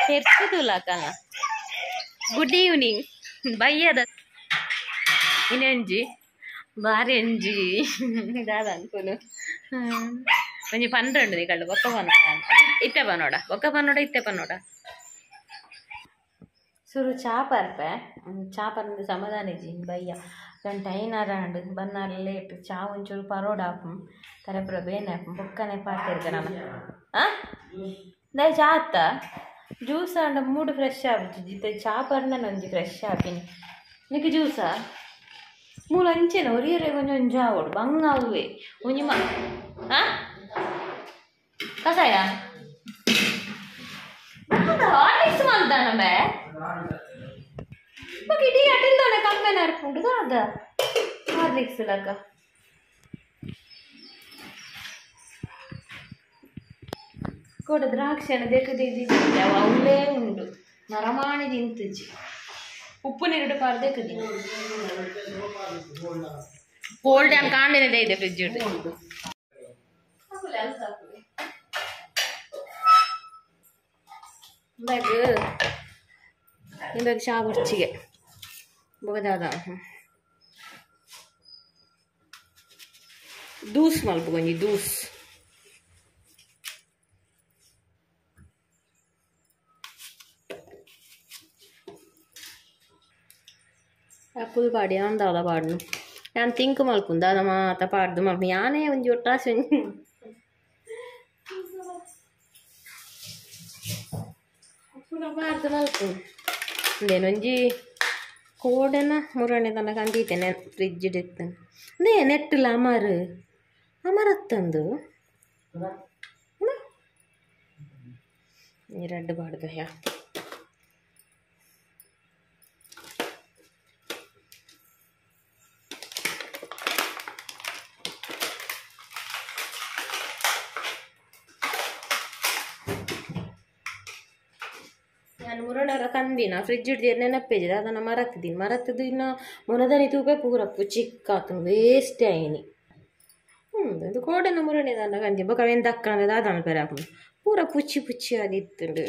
ತೆರ್ಸುದುಲಕಲ್ಲ. Good evening ಬಯ್ಯದ ಇನ್ನೆಂಜಿ ಬಾರಿ MG ಇದಾದ ಅನ್ಕೊನು ಒಂಜಿ 12 ನಿ ಕಳ್ಳು ಬೊಕ್ಕ ಪನ್ನೋಡ ಇತ್ತೆ ಪನ್ನೋಡ ಬೊಕ್ಕ ಪನ್ನೋಡ ಇತ್ತೆ ಪನ್ನೋಡ ಸುರು ಚಾಪರ್ಪೆ ಚಾಪರ್ದು ಸಮಾಧಾನ ಇಜ್ಜಿ ಬಯ್ಯ ಗಂಟ ಐನಾರಾಂಡ್ ಬನ್ನಾರ ಲೇಟ್ ಚಾ ಒಂಚೂರು ಪರೋಡ ಹಾಪು ಕರೆಪುರ ಬೇನೆ ಹಾಪು ಬೊಕ್ಕನೆ ಪಾತಿರ್ಗ ನಾನು ದಯ ಚಾ ಅತ್ತ ಜ್ಯೂಸ್ ಅಂಡ ಮೂಡು ಫ್ರೆಶ್ ಆಗುತ್ತೆ ಜಿತ್ತೆ ಚಾ ಪರ್ನ ಒಂಜಿ ಫ್ರೆಶ್ ಆಪಿನಿ ನಿಕ್ಕೆ ಜ್ಯೂಸಾ ಮೂಲ ಅಂಚೆನ ಒರಿಯರೆ ಒಂಜೊಂದು ಜಾವೋಡು ಬಂಗ ಅವುವೆ ಒಂಜಿ ಕಸಾಯ ಹಾರ್ಲಿಕ್ಸ್ ಮಾಡ್ತಾನಬೆ ಇಡೀ ಅಟಿಲ್ದಾನೆ ಕಮ್ಮೆನ ಅರ್ಪುಂಟು ಅದ ಹಾರ್ಲಿಕ್ಸ್ ಲಕ ಕೂಡ ದ್ರಾಕ್ಷಿಯನ್ನು ದೆಕ್ಕದಿದ್ದ ಅವಳೇ ಉಂಟು ನರಮಾಣಿ ತಿಂತುಜಿ ಉಪ್ಪು ನೀರು ಪಾರು ದೆಕ್ಕದಿ ಕೋಲ್ಡ್ ಏನು ಕಾಂಡಿನದೇ ಇದೆ ಫ್ರಿಜ್ ಇಟ್ಟು ಇವಾಗ ಚಾ ಬರ್ಚಿಗೆ ಬಗದಾದ ದೂಸ್ ಮಲ್ಪ ಕೊಂಜಿ ದೂಸ್ ಅಪ್ಪುಲ್ ಪಾಡಿ ಅಂದಾದ ಪಾಡ್ನು ನಾನು ತಿಂಕ್ ಮಲ್ಪುಂದ ಅದ ಮಾತ ಪಾಡ್ದು ಮಲ್ಪ ಯಾನೇ ಒಂಜಿ ಒಟ್ಟಾಸೆ ಪಾಡ್ದು ಮಲ್ಪು ಒಂದೇನೊಂಜಿ ಕೋಡೆನ ಮುರಣೆ ತನಕ ಅಂದಿತ್ತೇನೆ ಫ್ರಿಜ್ ಇಡ್ತಾನೆ ಅದೇ ನೆಟ್ಟಿಲ್ಲ ಅಮರತ್ತಂದು ಎರಡು ಬಾಡ್ದು ಯಾ ನಾನು ಮುರಣರ ಕಂದಿನ ಫ್ರಿಜ್ ಹಿಡ್ದು ನೆನಪೇಜಿದೆ ಅದನ್ನು ಮರತ್ತಿದ್ದು ಇನ್ನು ಮೊನದನಿ ತೂಪೆ ಪೂರಪ್ಪು ಚಿಕ್ಕಾತು ವೇಸ್ಟ್ ಆಯ್ನಿ ಅದು ಕೋಡೆನ ಮುರಣೆ ತನ್ನ ಕಂದಿ ಬೊಕ್ಕ ದಕ್ಕನದ ಅದನ್ನು ಪೆರಾಪು ಪೂರ ಪುಚ್ಚಿ ಆದಿತ್ತುಂಡು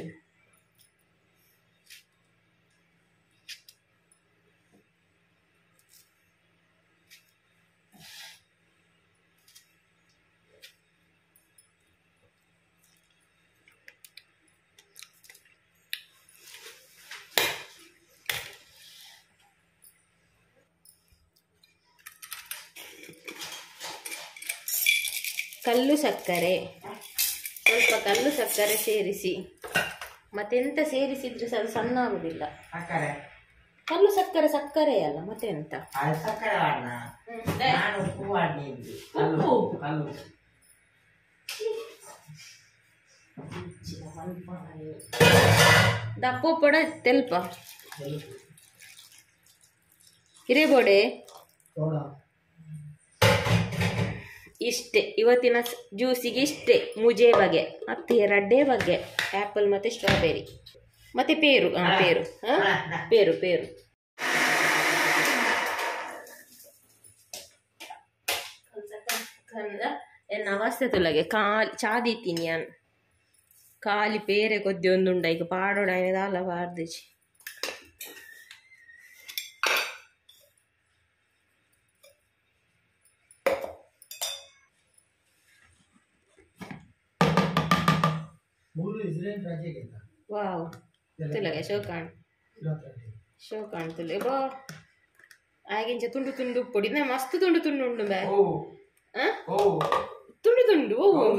ಕಲ್ಲು ಸಕ್ಕರೆ ಸ್ವಲ್ಪ ಕಲ್ಲು ಸಕ್ಕರೆ ಸೇರಿಸಿ ಮತ್ತೆಂತ ಸೇರಿಸಿದ್ರೆ ಅದು ಸಣ್ಣ ಆಗುದಿಲ್ಲ ಕಲ್ಲು ಸಕ್ಕರೆ ಅಲ್ಲ ಮತ್ತೆಂತ ದಪ್ಪ ಪೊಡ ತೆಲ್ಪ ಹಿರೇಬೋಡೆ ಇಷ್ಟೇ ಇವತ್ತಿನ ಜ್ಯೂಸಿಗೆ ಇಷ್ಟೇ ಮುಜೆ ಬಗೆ ಮತ್ತೆ ಎರಡೇ ಬಗೆ ಆ್ಯಪಲ್ ಮತ್ತು ಸ್ಟ್ರಾಬೆರಿ ಮತ್ತು ಪೇರು ಪೇರು ಎನ್ನ ಅವಸ್ಥೆ ತುಲಗೆ ಚಾದೀತೀನಿ ನಾನು ಖಾಲಿ ಪೇರೆ ಕೊದ್ದಿ ಒಂದುಂಡ ಈಗ ಪಾಡೋಡ ಅಲ್ಲ ಬಾರ್ದಿಚಿ ವಾವ್ ತುಲಗೆ ಶೋ ಕಾಣ್ತಿಲ್ಲ ಬಾ ಆಗಿಂಚ ತುಂಡು ಪೊಡಿ ಮಸ್ತ್ ತುಂಡು ಉಂಡು ಬೇ ತುಂಡು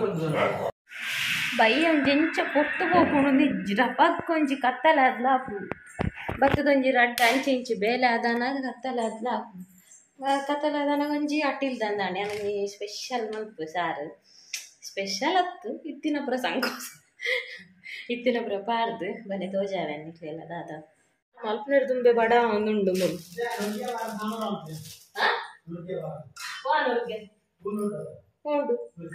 ಬಯ್ಯ ಒಂಜೆಂಚ ಕೊಟ್ಟು ಹೋಗ್ಕೊಂಡು ರಪಕ್ಕೊಂಜಿ ಕತ್ತಲಾದ್ಲಾಪು ಬತ್ತದೊಂಜಿ ರಡ್ಡ ಅಂಚೆ ಬೇಲೆ ಆದನಾಗ ಕತ್ತಲಾದನಾಗ ಒಂಜಿ ಅಟ್ಟಿಲ್ದಂದಾಣೆ ಅವನಿಗೆ ಸ್ಪೆಷಲ್ ಮಲ್ಪು ಸಾರು ಸ್ಪೆಷಲ್ ಹತ್ತು ಇತ್ತಿನ ಪುರ ಸಂಕೋಸ ಇತ್ತಿನ ಪುರ ಪಾರ್ದು ಬನ್ನಿ ತೋಜಾವೆನ್ನಿಕ್ಲೆಲ್ಲ ದಾದ ಮಲ್ಪನರು ತುಂಬೆ ಬಡ ಒಂದುಂಡು ಮುರು ಉಂಡು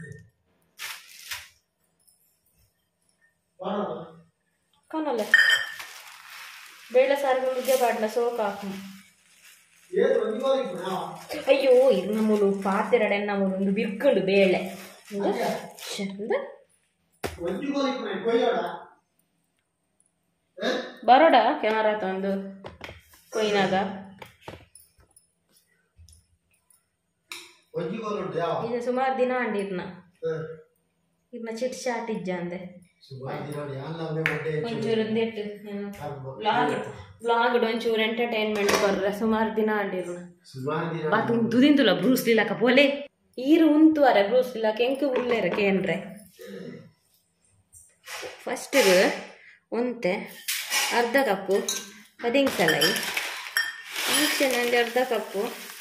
ಕಾಣಲ್ಲ ಬೇಳೆ ಸಾರಿಗೆ ಮುದ್ದೆ ಬಾಡ್ನ ಸೋಕ ಹಾಕು ಅಯ್ಯೋ ಇದು ನಮ್ಮೂರು ಪಾತೆರಡೆ ನಮ್ಮೂರು ಒಂದು ಬಿರ್ಕೊಂಡು ಬೇಳೆ ಚಂದ ಬರೋಡ ಕ್ಯಾಮರಾ ತಂದು ಕೊಯ್ನಾಗ ಈಗ ಸುಮಾರು ದಿನ ಅಂಡಿರ್ನ ಇರ್ನ ಚಿಟ್ ಚಾಟ್ ಇಜ್ಜ ಅಂದೆ ಒಂಚೂರು ಒಂದಿಟ್ಟು ಬ್ಲಾಗ್ ಒಂಚೂರು ಎಂಟರ್ಟೈನ್ಮೆಂಟ್ ಬರ್ರೆ ಸುಮಾರು ದಿನ ಅಂಡಿರ್ನ ಬಾತ್ ದುದಿಂತುಲ ಬ್ರೂಸ್ ಲೀಲಾಕ ಪೋಲೆ ಈರು ಉಂತು ಅರೆ ಬ್ರೂಸ್ ಲೀಲಾಕ ಎಂಕ ಉಳ್ಳೇರ ಕೇನ್ರೆ ಫಸ್ಟ್ ಒಂತೆ ಅರ್ಧ ಕಪ್ಪು ಪದಿಂಗ್ಸಲೈ ಮುಂಚೆನಲ್ಲಿ ಅರ್ಧ ಕಪ್ಪು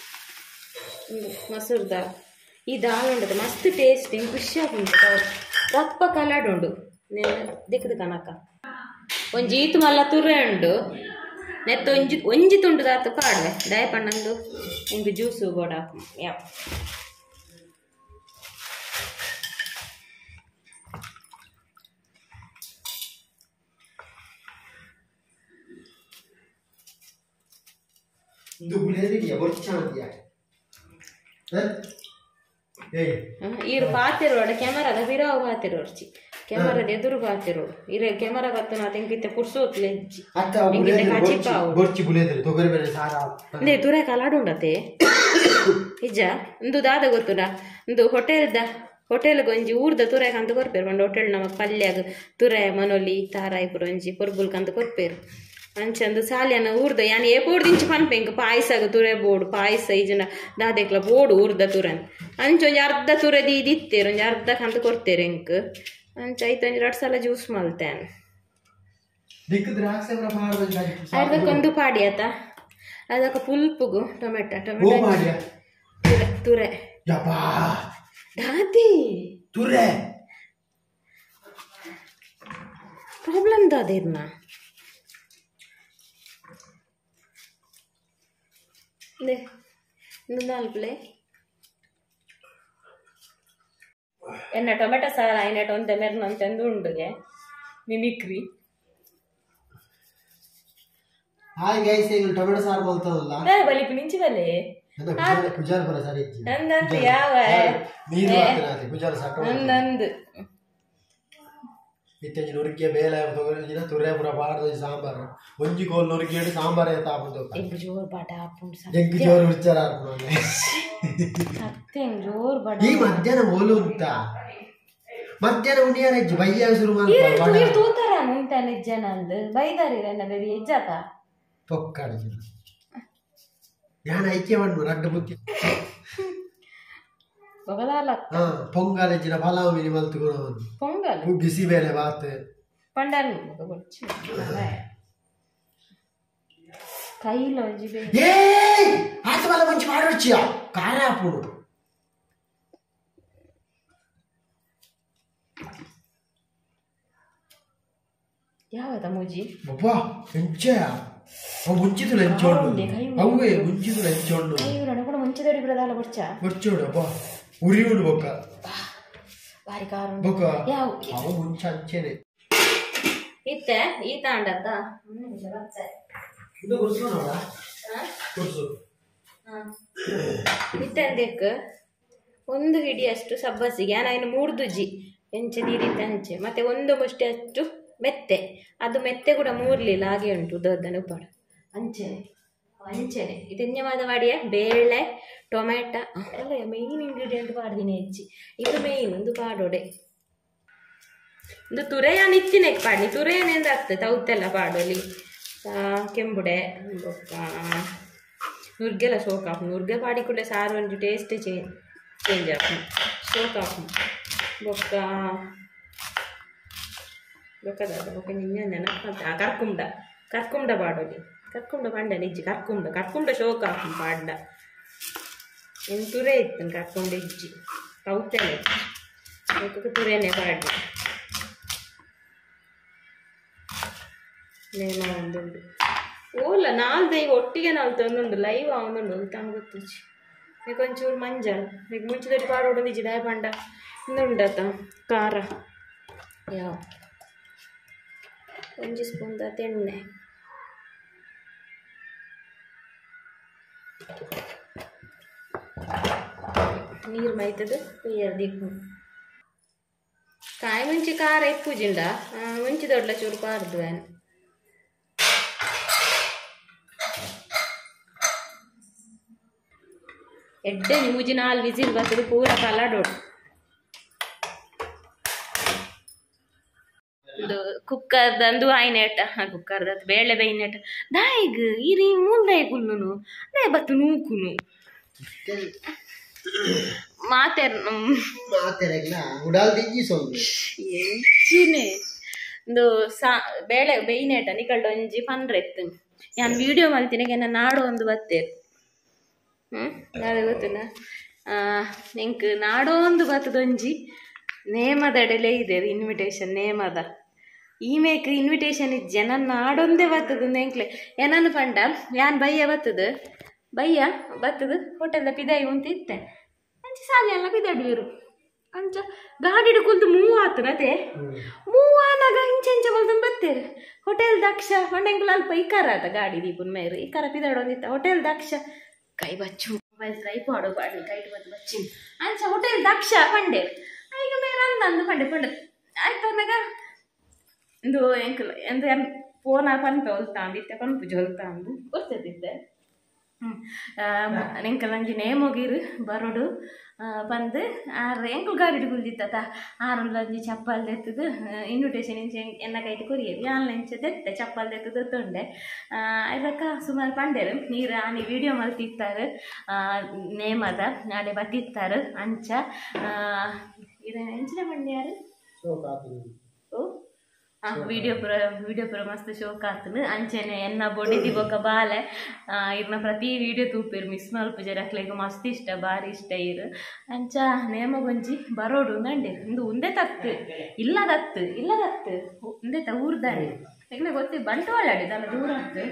ಮಸೂರ್ ದಾಲ್ ಈ ದಾಲ್ ಉಂಟು ಮಸ್ತ್ ಟೇಸ್ಟಿಂಗ್ ಖುಷಿ ಆಗುಂಟು ರಪ್ಪ ಕಲಡ್ ಉಂಡು ದಿಕ್ಕದ ಕನಕ ಒಂಜಿ ಈತು ಮಲ್ಲ ತುರೆ ಉಂಡು ನೆತ್ತ ಒಂಜಿ ತುಂಡು ದಾತು ಪಾಡುವೆ ದಯಪಣ್ಣಂದು ಇಂದು ಜ್ಯೂಸು ಗೋಡ ಯಾವ ಈರು ಪಾತಿರೋಡ ಕ್ಯಾಮರಾದ ಬಿರಾವು ಪಾತಿರೋಡ್ಚಿ ಕ್ಯಾಮರಾದ ಎದುರು ಪಾತಿರೋಡು ಇರ ಕ್ಯಾಮರಾ ಬತ್ತು ನಾ ತೆಂಗಿತ್ತೆ ಪುರ್ಸೋತ್ಲೆ ಲೇ ತುರೆ ಕಲಾಡು ಉಂಡತೆ ಇಜ್ಜ ಒಂದು ದಾದ ಗೊತ್ತುಡ ಒಂದು ಹೋಟೆಲ್ಗೆ ಒಂಜಿ ಊರ್ದ ತುರೆ ಕಂತ ಕೊರ್ಪೇರು ಒಂದು ಹೋಟೆಲ್ ನಮ್ಮ ಪಲ್ಯಾಗ ತುರೆ ಮನೊಲಿ ತಾರಾಯ್ಪುರ ಒಂಜಿ ಪೊರ್ಬುಲ್ ಕಂತ ಕೊರ್ಪೇರು ಅಂಚಂದು ಸಾಲಿಯನ ಊರ್ದ ಯಾನ್ ಏ ಬೋರ್ಡ್ ದಿಂಚು ಪನ್ಪೆಂಕ್ ಪಾಯಸಾಗ ತುರೆ ಬೋಡು ಪಾಯಸ ಈಜನ ದಾದೆಕ್ಲ ಬೋಡು ಊರ್ದ ತುರನ್ ಅಂಚ ಒಂಜಿ ಅರ್ಧ ತುರೆ ದಿತ್ತೇರು ಒಂಜಿ ಅರ್ಧ ಕಂತ ಕೊಡ್ತೇರು ಎಂಕ್ ಅಂಚ ಐತ ಒಂಜಿ 2 ಸಲ ಜ್ಯೂಸ್ ಮಲ್ತೇನ್ ಅದಕ್ಕೊಂದು ಪಾಡಿ ಆತ ಅದಕ್ಕೆ ಪುಲ್ಪುಗು ಟೊಮೆಟೊ ತುರೆ ದಾದಿ ತುರೆ ಪ್ರಾಬ್ಲಮ್ ದಾದಿರ್ನ ನಾಲ್ಕಲೆ ಎನ್ನ ಟೊಮೆಟೊ ಸಾರ ಐನೆಟ್ ಒಂದೆ ಮೆರ್ನ ಅಂತಂದು ಉಂಡುಗೆ ಮಿಮಿಕ್ರಿ ಹಾಯ್ ಗೈಸ್ ಈಗ ಟೊಮೆಟೊ ಸಾರು ಬಲ್ತದಲ್ಲ ಬಲಿಪು ನಿಂಚಿ ಬಲೆ ಪೂಜಾರ ಬರ ಸಾರಿ ಇಜ್ಜಿ ನಂದಂತ ಯಾವ ನೀರು ಹಾಕ್ತಾನೆ ಪೂಜಾರ ಸಾಕು ನಂದು ಇತ್ತೆಂಜಿ ನುರ್ಗೆ ಬೇಲೆ ತಗೊಂಡಿನ ತುರೆ ಪುರ ಬಾರ್ದ ಸಾಂಬಾರ್ ಒಂಜಿ ಕೋಲ್ ನುರ್ಗೆ ಸಾಂಬಾರ್ ಐತ ಆಪುದು ಎಂಗ್ ಜೋರ್ ಬಡ ಆಪುಂಡ್ ಎಂಗ್ ಜೋರ್ ವಿಚಾರ ಆಪುನು ಸತ್ಯಂಗ್ ಜೋರ್ ಬಡ ಈ ಮಧ್ಯಾಹ್ನ ಓಲು ಅಂತ ಮಧ್ಯಾಹ್ನ ಉಣಿಯಾರ ಇಜ್ಜಿ ಬಯ್ಯ ಶುರು ಮಾಡ್ತಾರೆ ಬಡ ನೀರು ತೂತರ ಮುಂತಾನೆ ಜನ ಅಂದು ಬೈದಾರಿ ನನ್ನ ಬೇರೆ ಇಜ್ಜಾತ ಪೊಕ್ಕಾಡಿ ಯಾನ ಐಕ್ಯ ಮಾಡ್ನು ರಡ್ಡ ಬುತ್ತಿ ಪೊಂಗಲ್ ಇಜ್ಜಿನ ಪಲಾವ್ ಮಿನಿ ಮಲ್ತುಕೊಡು ಪೊಂಗಲ್ ಬಿಸಿ ಬೇಳೆ ಬಾತ್ ಪಂಡನ್ ಕೈಲ ಒಂಜಿ ಬೇ ಏ ಆತ ಬಲ ಮುಂಚೆ ಮಾಡೋಚ್ಚಿಯ ಖಾರ ಹಾಪುಡು ಯಾವದ ಮೂಜಿ ಅಬ್ಬಾ ಎಂಚೆ ಅವು ಮುಂಚಿತು ಎಂಚೋಡು ಅವೇ ಮುಂಚಿತು ಎಂಚೋಡು ಇವರನ್ನ ಕೂಡ ಮುಂಚಿದಡಿ ಬಿಡದಾಲ ಬರ್ಚೋಡು ಅಬ್ಬಾ ಉರಿಯುಡು ಬೊಕ್ಕ ಬಾರಿ ಕಾರು ಬೊಕ್ಕ ಯಾವ ಅವು ಮುಂಚೆ ಅಂಚೆನೆ ಇತ್ತೆ ಈ ತಾಂಡತ್ತ ಇದು ಕುರ್ಸು ನೋಡ ಕುರ್ಸು ಇತ್ತಂದೆಕ್ ಒಂದು ಹಿಡಿಯಷ್ಟು ಸಬ್ಬಸಿಗೆ ನಾನು 3 ದುಜ್ಜಿ ಎಂಚೆ ನೀರಿತ್ತ ಅಂಚೆ ಮತ್ತೆ ಒಂದು ಮುಷ್ಟಿ ಅಷ್ಟು ಮೆತ್ತೆ ಅದು ಮೆತ್ತೆ ಕೂಡ ಮೂರ್ಲಿಲ್ಲ ಹಾಗೆ ಉಂಟು ಉದ್ದನ್ನು ಉಪ್ಪಾಡು ಅಂಚೆನೆ ಇದನ್ಯವಾದ ಮಾಡಿಯ ಬೇಳೆ ಟೊಮೆಟೊ ಅಲ್ಲ ಮೇಯ್ನ್ ಇಂಗ್ರೀಡಿಯೆಂಟ್ ಪಾಡ್ದಿನಿ ಹೆಚ್ಚಿ ಇದು ಮೇಯ್ನ್ ಒಂದು ಪಾಡೋಡೆ ಒಂದು ತುರೆಯ ನಿಚ್ಚಿನೆಕ್ ಪಾಡಿ ತುರೆಯನೆಂದು ಆಗ್ತದೆ ತೌತೆಲ್ಲ ಪಾಡೋಲಿ ಕೆಂಬುಡೆ ನುರ್ಗೆಲ್ಲ ಸೋಕ್ ಹಾಕು ನುರ್ಗೆ ಪಾಡಿ ಕೂಡ ಸಾರು ಒಂದು ಟೇಸ್ಟ್ ಚೇಂಜ್ ಹಾಕು ಸೋಕ್ ಹಾಕು ಬೊಕ್ಕ ಬೊಕ್ಕದ ಬೊಕ್ಕ ನಿನ್ನೆ ನೆನಪಂತ ಕರ್ಕುಂಡ ಪಾಡೋಲಿ ಕರ್ಕುಂಡ ಪಂಡ ನಿಜ್ಜಿ ಕರ್ಕುಂಡ ಶೋಕ ಹಾಕು ಪಾಡ್ಡ ಇನ್ನು ತುರೆ ಇತ್ತು ಕರ್ಕೊಂಡ ಇಜ್ಜಿ ಕೌತೆನೆ ಬೊಕ್ಕ ತುರೆನೆ ಪಾಡ್ಡ ನೇಮ ಒಂದುಂಡು ಓಲ್ಲ ನಾಲ್ದು ಈಗ ಒಟ್ಟಿಗೆ ನಾಲ್ ತಂದುಂಡು ಲೈವ್ ಅವನುಂಡು ತಂಗ ಗೊತ್ತಿಚ್ಚಿ ಈಗ ಒಂಚೂರು ಮಂಜಾಳ ಈಗ ಮುಂಚಿದಡಿ ಪಾಡೋಡು ನಿಜ ದಯ ಪಂಡ ಇನ್ನುಂಡತ ಖಾರ ಯಾವ 1 ಸ್ಪೂನ್ ಎಣ್ಣೆ ನೀರು ಮೈತದು ದಿಕ್ಕು ಕಾಯಿ ಮುಂಚೆ ಖಾರ ಇಪ್ಪುಜಿಂಡ ಮುಂಚೆ ದೊಡ್ಡ ಚೂರು ಪಾರ್ದು ಎಡ್ಡೆ ಮೂಜಿ 4 ವಿಸಿಲ್ ಬರ್ತದೆ ಪೂರ ಕಲಡೋಡು ಒಂದು ಕುಕ್ಕರ್ದಂದು ಆಯ್ನೆಟ ಕುಕ್ಕರ್ದ ಬೇಳೆ ಬೈನೆಟ ದಾಯಿಗ್ ಇರಿ ಮೂಲ್ದಾಯಿ ಕುಲ್ಲುನು ದಾಯಿ ಬತ್ತು ನೂಕುನು ಹೆಚ್ಚಿನೇ ಒಂದು ಬೇಳೆ ಬೈನೆಟ ನಿಕಲ್ಡ ಒಂಜಿ ಪಂಡ್ರೆತ್ತು ನಾನು ವಿಡಿಯೋ ಮಾಡ್ತೀನಿ ನಾಡು ಒಂದು ಬತ್ತೇರು ನಾಳೆ ಗೊತ್ತಿನ ನಿಂಗೆ ನಾಡೋ ಒಂದು ಬತ್ತದೊಂಜಿ ನೇಮದಡೆಲೆ ಇದೆ ಇನ್ವಿಟೇಷನ್ ನೇಮದ ಈ ಮೇಕ್ ಇನ್ವಿಟೇಷನ್ ಜನ ನಾಡೊಂದೇ ಬರ್ತದ ನೆಂಕ್ಲೆ ಏನನ್ನು ಪಂಡ ಯಾನ್ ಬಯ್ಯ ಬತ್ತದು ಹೋಟೆಲ್ದ ಪಿದಾಯಿ ಅಂತ ಇತ್ತೆ ಅಂಚೆ ಸಾಲಿ ಎಲ್ಲ ಪಿದಾಡುವರು ಅಂಚ ಗಾಡಿ ಕುಲ್ದು ಮೂವಾತನತೆ ಮೂವಾನಾಗ ಇಂಚೆ ಬಲ್ದು ಬತ್ತೇರು ಹೋಟೆಲ್ ದಕ್ಷ ಹೊಂಡೆಂಗ್ಲ ಅಲ್ಪ ಇಕಾರ ಆತ ಗಾಡಿ ದೀಪನ್ ಮೇರು ಇಕಾರ ಪಿದಾಡೊಂದಿತ್ತ ಹೋಟೆಲ್ ದಕ್ಷ ಕೈ ಬಚ್ಚು ಮೊಬೈಲ್ ಟ್ರೈಪಾಡು ಬಾಡಿ ಕೈಟ್ ಬತ್ತು ಬಚ್ಚಿ ಅಂಚ ಹೋಟೆಲ್ ದಕ್ಷ ಪಂಡೇರು ಈಗ ಮೇರೆ ಅಂದು ಪಂಡೆ ಆಯ್ತು ಅನ್ನಗ ಇಂದು ಎಂಕಲ್ ಎಂದು ಫೋನ್ ಪನ್ಪೆ ಹೊಲ್ತಾಂದಿತ್ತೆ ಪನ್ಪು ಜೊಲ್ತಾಂದು ಗೊತ್ತಿದ್ದೆ ಎಂಕಲ್ ಅಂಜಿ ನೇಮೋಗಿರು ಬರೋಡು ಬಂದು ಎಂಕಲ್ ಗಾಡಿ ಕುಲ್ದಿತ್ತ ಆರೊಂದು ಅಂಜಿ ಚಪ್ಪಲ್ ತೆತ್ತದು ಇನ್ವಿಟೇಷನ್ ಇಂಚೆ ಎನ್ನ ಕೈಟ್ ಕೊರಿಯೇವಿ ಆನ್ಲೈನ್ ತೆತ್ತೆ ಚಪ್ಪಲ್ ತೆತ್ತದು ತೊಂಡೆ ಇದಕ್ಕೆ ಸುಮಾರು ಪಂಡೇರು ನೀರು ಆನಿ ವಿಡಿಯೋ ಮಲ್ತಿತ್ತಾರೆ ನೇಮದ ನಾಳೆ ಬತ್ತಿತ್ತಾರೆ ಅಂಚ ಇದು ಎಂಚಿನ ಮಂಡ್ಯಾರು ಓ ವಿಡಿಯೋ ಪುರ ಮಸ್ತ್ ಶೋಕ್ ಆತನು ಅಂಚೆನೆ ಎನ್ನ ಬೊಡಿದಿ ಬೊಕ್ಕ ಬಾಲೆ ಇರ್ನ ಪ್ರತಿ ವಿಡಿಯೋ ತೂಪಿರು ಮಿಸ್ ಮಲ್ಪ ಜರಕ್ಲೆಗ್ ಮಸ್ತ್ ಇಷ್ಟ ಭಾರಿ ಇಷ್ಟ ಇರು ಅಂಚ ನೇಮಗೊಂಜಿ ಬರೋಡು ನಂಡೇರು ಇಂದು ಉಂದೆ ತತ್ತು ಇಲ್ಲದತ್ತು ಉಂದೆ ಊರ್ದಾನೆ ಈಗಲೇ ಗೊತ್ತಿ ಬಂಟ್ವಾಳಾಡಿದಲ್ಲ ದೂರ ಆಯ್ತು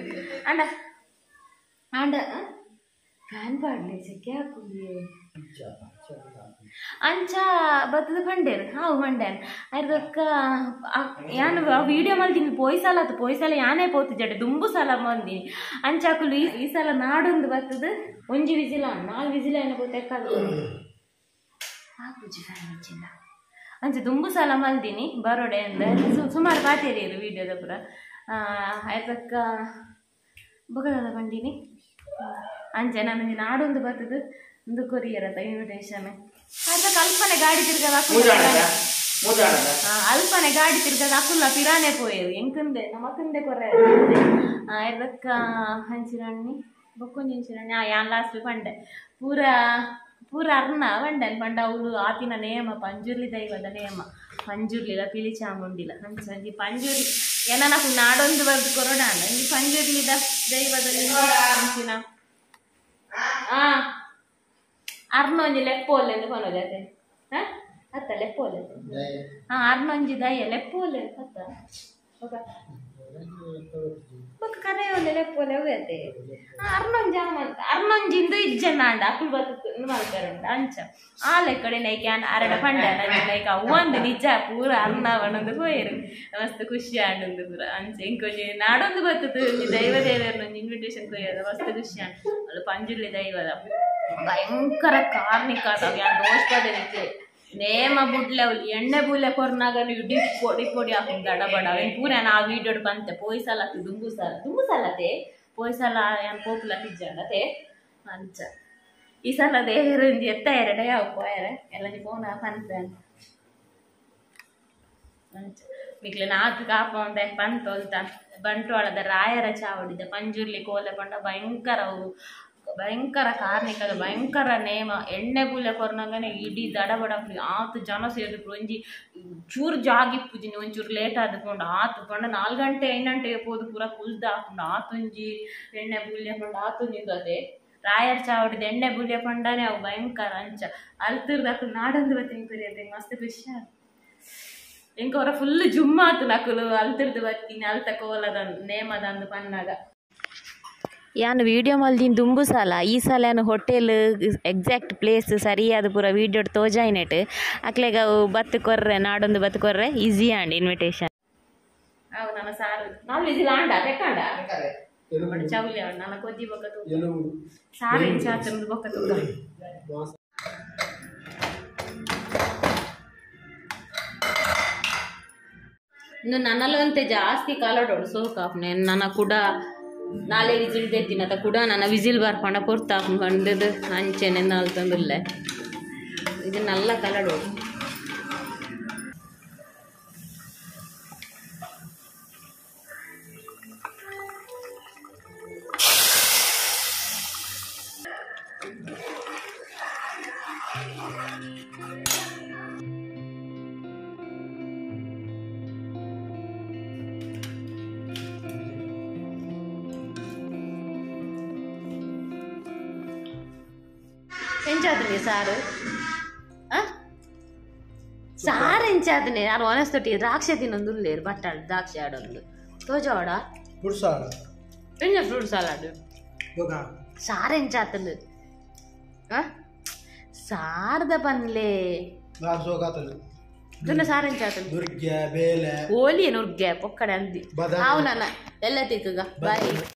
ಅಂಡ ಫ್ಯಾನ್ ಪಾಡ್ಲಿ ಸಿಕ್ಕಿ ಹಾಕುಲಿ ಅಂಚ ಬತ್ತದ ಪಂಡೇರು ಹಾವು ಮಂಡ್ಯಾನ ಅದಕ್ಕ ಯಾನು ವಿಡಿಯೋ ಮಾಡ್ತೀನಿ ಪೋಯ್ಸಲ ಯಾನೇ ಪೋತು ಜಡೆ ದುಂಬು ಸಲ ಮಂದಿನಿ ಅಂಚಾಕುಲು ಈ ಸಲ ನಾಡೊಂದು ಬತ್ತದ ಒಂಜಿ ವಿಜಿಲ 4 ವಿಜಿಲ ಏನೋ ಗೊತ್ತಾಗಲ್ಲ ಹಾಕುಜಿ ಫ್ಯಾನ್ ಹಚ್ಚಿಲ್ಲ ಅಂಚೆ ದುಂಬು ಸಲ ಮಲ್ದಿನಿ ಬರೋಡೆ ಅಂದ ಸುಮಾರು ಪಾತೇರಿಯರು ವಿಡಿಯೋದ ಪುರ ಅದಕ್ಕ ಬಗದ ಬಂದೀನಿ ಅಂಚೆ ನನಗೆ ನಾಡೊಂದು ಬರ್ತದ ಒಂದು ಕೊರಿಯರ್ ಇನ್ವಿಟೇಷನ್ ಅದ ಕಲ್ಪನೆ ಗಾಡಿ ತಿರ್ಗದ ಅಲ್ಪನೆ ಗಾಡಿ ತಿರ್ಗದ ಅಕುಲ್ಲ ಪಿರಾನೆ ಪೋಯರು ಎಂಕಂದೆ ನಮಕಂದೆ ಕೊರೆ ಇದಕ್ಕ ಹಂಚಿರಣ್ಣಿ ಬೊಕ್ಕೊಂಜಿ ಹಂಚಿರಣ್ಣಿ ಯಾನ್ ಲಾಸ್ಟ್ ಪಂಡೆ ಪೂರ ಅರ್ನ ಬಂಡನ್ ಪಂಡ ಅವಳು ಆಪಿನ ನೇಮ ಪಂಜುರ್ಲಿ ದೈವದ ನೇಮ ಪಂಜುರ್ಲಿಲ ಪಿಲಿ ಚಾಮುಂಡಿಲ ಹಂಚಿ ಪಂಜುರ್ಲಿ ಏನ నాకు ನಾಡೊಂದು ಬರ್ದು ಕೊರೋಡಾನ ಈ ಪಂಜುರ್ಲಿದ ದೈವದಲ್ಲಿ ಹಂಚಿನ ಅರ್ನೊಂಜಿ ಲೆಪ್ಪೋಲೆ ಅಂತ ಕೊನೋದತೆ ಅತ್ತ ಲೆಪ್ಪೋಲೆ ಅರ್ನೊಂಜಿ ದಯ್ಯ ಲೆಪ್ಪೋಲೆ ಅತ್ತ ಬೊಕ್ಕ ಕನೆಯೋಲೆ ಲೆಪ್ಪೋಲೆ ಹೋಗತ್ತೆ ಅರ್ನೊಂಜಿಂದು ಇಜ್ಜನ್ನಾಂಡ ಅಕ್ಕಳು ಬತ್ತು ಮಾಡ್ತಾರಂಡ ಅಂಚ ಆ ಲೆಕ್ಕಡೆ ನೈಕೆ ಅರಡ ಪಂಡ ನೈಕ ಅವ್ವಂದು ನಿಜ ಪೂರ ಅರ್ನವನೊಂದು ಹೋಯರು ಮಸ್ತ್ ಖುಷಿ ಆಂಡೊಂದು ಪೂರ ಅಂಚ ಇಂಕೊಂಜಿ ನಾಡೊಂದು ಬರ್ತದೆ ದೈವ ದೇವರನ್ನೊಂದು ಇನ್ವಿಟೇಷನ್ ಕೊಯ್ಯದ ಮಸ್ತ್ ಖುಷಿ ಆಂಡ ಅದು ಪಂಜುರ್ಲಿ ದೈವದ ಭಯಂಕರ ಕಾರ್ಣಿಕ ಅದಾವ ಯಾನ್ ದೋಷಪದೆ ನಿಕ್ಕೆ ನೇಮ ಬುಡ್ಲೆ ಅವಳು ಎಣ್ಣೆ ಬೂಲೆ ಕೊರ್ನಾಗ ಇಡೀ ಪೊಡಿ ಹಾಕೊಂಡು ದಡಬಡ ಅವೇನು ಪೂರ ಆ ವಿಡಿಯೋಡ್ ಬಂತೆ ಪೋಯ್ಸಲ ದುಂಬು ಸಲತೆ ಪೋಯ್ಸಲ ಏನು ಪೋಪುಲ ತಿಜ್ಜಾಡತೆ ಅಂಚ ಈ ಸಲ ದೇವರಂಜಿ ಎತ್ತ ಎರಡೇ ಅವು ಪೋಯರೆ ಎಲ್ಲ ಫೋನ್ ಪಂತೆ ಅಂಚ ಮಿಕ್ಲೆ ನಾಲ್ಕು ಕಾಪ ಒಂದೆ ಪಂತೊಲ್ತ ಬಂಟ್ವಾಳದ ರಾಯರ ಚಾವಡಿದ ಪಂಜುರ್ಲಿ ಕೋಲೆ ಪಂಡ ಭಯಂಕರ ಕಾರ್ಣಿಕದ ಭಯಂಕರ ನೇಮ ಎಣ್ಣೆ ಬೂಲೆ ಕೊರ್ನಾಗನೆ ಇಡೀ ದಡಬಡ ಆತು ಜನ ಸೇರಿದ್ರು ಒಂಜಿ ಚೂರು ಜಾಗಿಪ್ಪುಜಿನಿ ಒಂಚೂರು ಲೇಟ್ ಆದ್ಕೊಂಡು ಆತು ಪಂಡ 4 ಗಂಟೆ 5 ಗಂಟೆಗೆ ಹೋದು ಪೂರ ಕುಲ್ದ ಹಾಕೊಂಡು ಆತೊಂಜಿ ಎಣ್ಣೆ ಬೂಲೆ ಪಂಡ ಆತೊಂಜಿದು ಅದೇ ರಾಯರ್ ಚಾವಡಿದ ಎಣ್ಣೆ ಬೂಲೆ ಪಂಡನೇ ಅವು ಭಯಂಕರ ಅಂಚ ಅಲ್ತಿರ್ದಕ್ಕೂ ನಾಡೊಂದು ಬತ್ತೀನಿ ಕರಿಯತ್ತೆ ಮಸ್ತ್ ಖುಷಿ ಎಂಕ ಅವರ ಫುಲ್ ಜುಮ್ಮಾತು ನಕಲು ಅಲ್ತಿರ್ದು ಬತ್ತೀನಿ ಅಲ್ತ ಕೋಲದ ನೇಮದಂದು ಪನ್ನಾಗ ಯಾನು ವಿಡಿಯೋ ಮಲ್ದಿನ ದುಂಬು ಸಲ ಈ ಸಲ ನಾನು ಹೋಟೆಲ್ ಎಕ್ಸಾಕ್ಟ್ ಪ್ಲೇಸ್ ಸರಿಯಾದ ಪೂರ ವಿಡಿಯೋ ತೋಜಾಯ್ನೆಟ್ ಅಕ್ಲೆಗ ಬತ್ತು ಕೊರ್ರೆ ನಾಡೊಂದು ಬತ್ತು ಕೊರ್ರೆ ಈಸಿ ಆಂಡ್ ಇನ್ವಿಟೇಷನ್ ಅವು ನನ್ನ ಸಾರು ನಾವು ಈಸಿ ಆಂಡ ತೆಕ್ಕಂಡ ಚೌಲಿ ಆಂಡ ನನ್ನ ಕೊಜ್ಜಿ ಬೊಕ್ಕ ತೂಕ ಸಾರು ಇಂಚಾತಂದು ಬೊಕ್ಕ ತೂಕ ಇನ್ನು ನನ್ನಲ್ಲಂತೆ ಜಾಸ್ತಿ ಕಾಲೋಡೋಡು ಸೋಕಾಪ್ನೆ ನನ್ನ ಕೂಡ ನಾಳೆ ವಿಸಿಲ್ ತೆತ್ತಿನತ ಕೂಡ ನನ್ನ ವಿಸಿಲ್ ಬರ್ಪಂಡ ಪೊರ್ತಾಕೊಂಡದು ಅಂಚೆನೆ ನಾಲ್ ತಂದುಲ್ಲೆ ಇದು ನಲ್ಲ ಕಲಡು ಎಂಚಾತನೆ ಸಾರು ಸಾರು ಎಂಚಾತನೆ ನಾನು ಒನಸ್ತೊಟ್ಟಿ ದ್ರಾಕ್ಷಿ ತಿನ್ನೊಂದುಲ್ಲೇರು ಬಟ್ಟಾಳು ದ್ರಾಕ್ಷಿ ಆಡೊಂದು ತೋಜವಾಡ ಫ್ರೂಟ್ ಸಲಾಡ್ ಎಂಜ ಫ್ರೂಟ್ ಸಲಾಡ್ ಸಾರು ಎಂಚಾತಲು ಸಾರದ ಪನ್ಲೆ ದುನ್ನ ಸಾರು ಎಂಚಾತಲು ನುರ್ಗೆ ಬೇಲೆ ಓಲಿ ನುರ್ಗೆ ಪೊಕ್ಕಡೆ ಅಂದಿ ಬದಾಮಿ ಅವು ನನ್ನ ಎಲ್ಲ ತಿಕ್ಕಗ ಬಾಯ್